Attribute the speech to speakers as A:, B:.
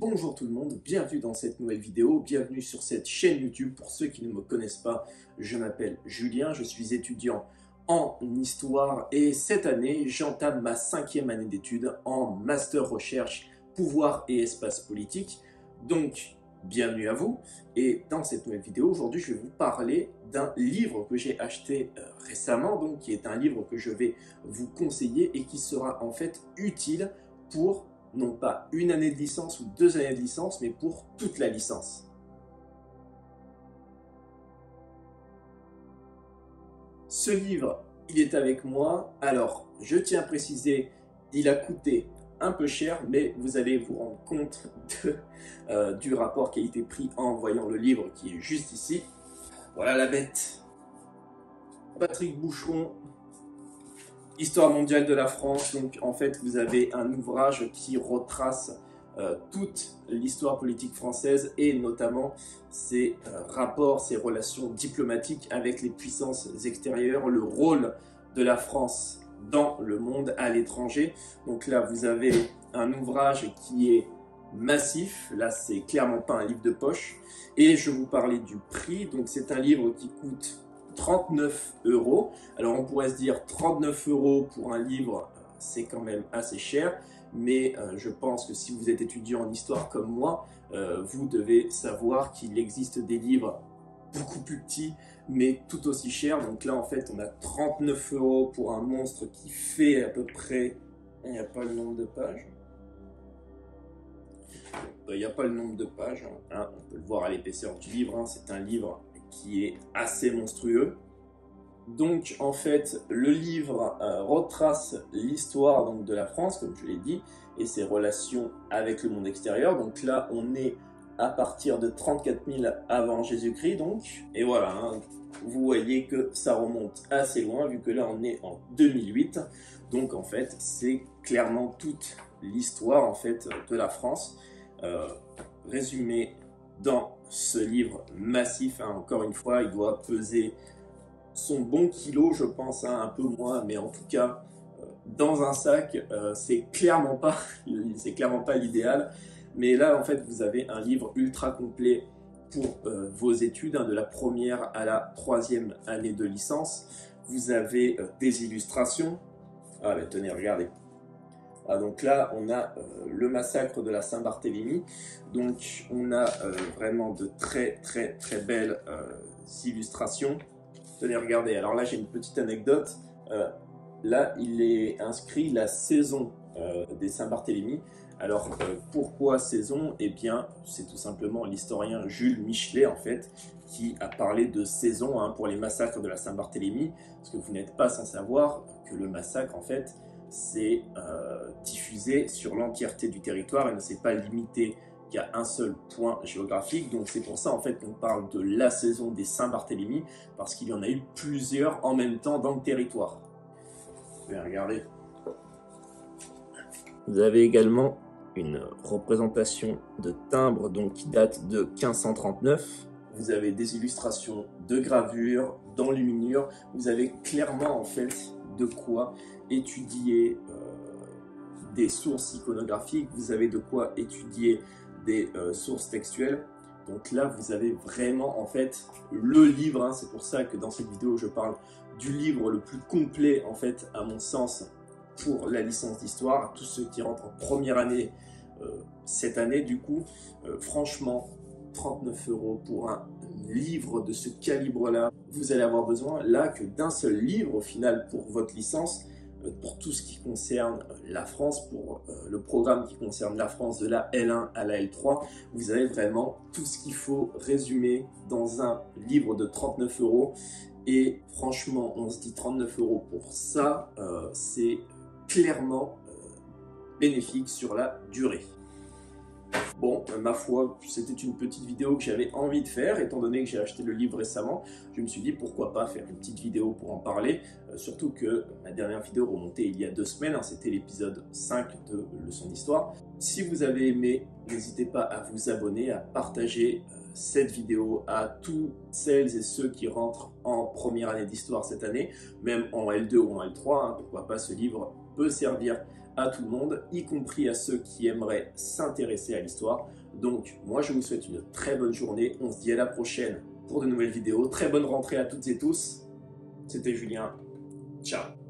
A: Bonjour tout le monde, bienvenue dans cette nouvelle vidéo, bienvenue sur cette chaîne YouTube. Pour ceux qui ne me connaissent pas, je m'appelle Julien, je suis étudiant en histoire et cette année, j'entame ma 5e année d'études en master recherche, pouvoir et espace politique. Donc, bienvenue à vous. Et dans cette nouvelle vidéo, aujourd'hui, je vais vous parler d'un livre que j'ai acheté récemment, donc qui est un livre que je vais vous conseiller et qui sera en fait utile pour non pas une année de licence ou 2 années de licence, mais pour toute la licence. Ce livre, il est avec moi. Alors, je tiens à préciser, il a coûté un peu cher, mais vous allez vous rendre compte du rapport qualité-prix en voyant le livre qui est juste ici. Voilà la bête. Patrick Boucheron, Histoire mondiale de la France. Donc en fait vous avez un ouvrage qui retrace toute l'histoire politique française et notamment ses rapports, ses relations diplomatiques avec les puissances extérieures, le rôle de la France dans le monde, à l'étranger. Donc là vous avez un ouvrage qui est massif, là c'est clairement pas un livre de poche. Et je vous parlais du prix, donc c'est un livre qui coûte 39 €. Alors on pourrait se dire 39 € pour un livre, c'est quand même assez cher, mais je pense que si vous êtes étudiant en histoire comme moi, vous devez savoir qu'il existe des livres beaucoup plus petits, mais tout aussi chers. Donc là en fait on a 39 € pour un monstre qui fait à peu près, il n'y a pas le nombre de pages. Il n'y a pas le nombre de pages, hein. On peut le voir à l'épaisseur du livre, hein. C'est un livre qui est assez monstrueux. Donc en fait le livre retrace l'histoire de la France, comme je l'ai dit, et ses relations avec le monde extérieur. Donc là on est à partir de 34 000 avant Jésus-Christ, donc, et voilà, hein, vous voyez que ça remonte assez loin vu que là on est en 2008. Donc en fait c'est clairement toute l'histoire en fait de la France résumée dans ce livre massif, hein. Encore une fois, il doit peser son bon kilo, je pense, hein, un peu moins, mais en tout cas, dans un sac, c'est clairement pas l'idéal. Mais là, en fait, vous avez un livre ultra complet pour vos études, hein, de la première à la 3e année de licence. Vous avez des illustrations. Ah, mais tenez, regardez. Ah, donc là, on a le massacre de la Saint-Barthélemy. Donc, on a vraiment de très belles illustrations. Tenez, regardez. Alors là, j'ai une petite anecdote. Là, il est inscrit la saison des Saint-Barthélemy. Alors, pourquoi saison? Eh bien, c'est tout simplement l'historien Jules Michelet, en fait, qui a parlé de saison, hein, pour les massacres de la Saint-Barthélemy. Parce que vous n'êtes pas sans savoir que le massacre, en fait, c'est diffusé sur l'entièreté du territoire et ne s'est pas limité qu'à un seul point géographique. Donc c'est pour ça en fait qu'on parle de la saison des Saint-Barthélemy, parce qu'il y en a eu plusieurs en même temps dans le territoire. Vous pouvez regarder. Vous avez également une représentation de timbre donc, qui date de 1539. Vous avez des illustrations de gravures, d'enluminures. Vous avez clairement en fait de quoi étudier des sources iconographiques, vous avez de quoi étudier des sources textuelles. Donc là, vous avez vraiment en fait le livre, hein. C'est pour ça que dans cette vidéo, je parle du livre le plus complet en fait, à mon sens, pour la licence d'histoire. Tous ceux qui rentrent en première année cette année, du coup, franchement, 39 € pour un livre de ce calibre-là, vous allez avoir besoin là que d'un seul livre au final pour votre licence, pour tout ce qui concerne la France, pour le programme qui concerne la France de la L1 à la L3, vous avez vraiment tout ce qu'il faut résumer dans un livre de 39 €. Et franchement, on se dit 39 € pour ça, c'est clairement bénéfique sur la durée. Bon, ma foi, c'était une petite vidéo que j'avais envie de faire, étant donné que j'ai acheté le livre récemment. Je me suis dit pourquoi pas faire une petite vidéo pour en parler, surtout que ma dernière vidéo remontait il y a 2 semaines, hein, c'était l'épisode 5 de Leçon d'Histoire. Si vous avez aimé, n'hésitez pas à vous abonner, à partager cette vidéo à toutes celles et ceux qui rentrent en première année d'histoire cette année, même en L2 ou en L3, hein, pourquoi pas, ce livre peut servir à tout le monde, y compris à ceux qui aimeraient s'intéresser à l'histoire. Donc moi je vous souhaite une très bonne journée, on se dit à la prochaine pour de nouvelles vidéos. Très bonne rentrée à toutes et tous, c'était Julien, ciao.